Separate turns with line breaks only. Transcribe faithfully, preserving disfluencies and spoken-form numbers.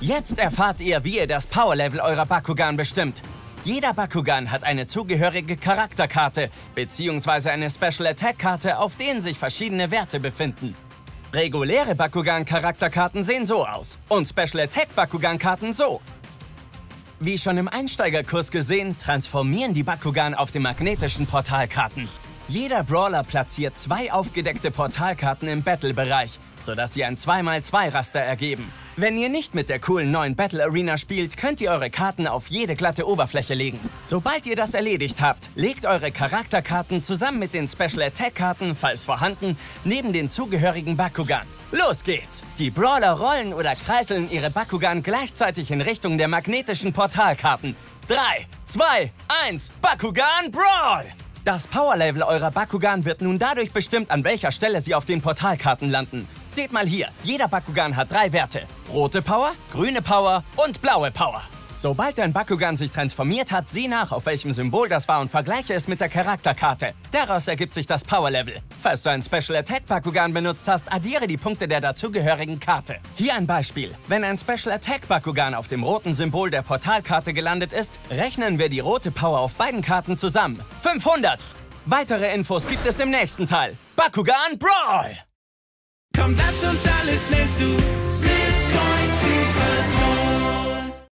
Jetzt erfahrt ihr, wie ihr das Power-Level eurer Bakugan bestimmt. Jeder Bakugan hat eine zugehörige Charakterkarte bzw. eine Special-Attack-Karte, auf denen sich verschiedene Werte befinden. Reguläre Bakugan-Charakterkarten sehen so aus und Special-Attack-Bakugan-Karten so. Wie schon im Einsteigerkurs gesehen, transformieren die Bakugan auf den magnetischen Portalkarten. Jeder Brawler platziert zwei aufgedeckte Portalkarten im Battle-Bereich, sodass sie ein zwei mal zwei Raster ergeben. Wenn ihr nicht mit der coolen neuen Battle Arena spielt, könnt ihr eure Karten auf jede glatte Oberfläche legen. Sobald ihr das erledigt habt, legt eure Charakterkarten zusammen mit den Special Attack Karten, falls vorhanden, neben den zugehörigen Bakugan. Los geht's! Die Brawler rollen oder kreiseln ihre Bakugan gleichzeitig in Richtung der magnetischen Portalkarten. drei, zwei, eins, Bakugan Brawl! Das Power-Level eurer Bakugan wird nun dadurch bestimmt, an welcher Stelle sie auf den Portalkarten landen. Seht mal hier, jeder Bakugan hat drei Werte. Rote Power, grüne Power und blaue Power. Sobald dein Bakugan sich transformiert hat, sieh nach, auf welchem Symbol das war und vergleiche es mit der Charakterkarte. Daraus ergibt sich das Power-Level. Falls du ein Special Attack Bakugan benutzt hast, addiere die Punkte der dazugehörigen Karte. Hier ein Beispiel. Wenn ein Special Attack Bakugan auf dem roten Symbol der Portalkarte gelandet ist, rechnen wir die rote Power auf beiden Karten zusammen. fünfhundert! Weitere Infos gibt es im nächsten Teil. Bakugan Brawl!
Komm, lass uns alle schnell zu Smith's Toy Superstore.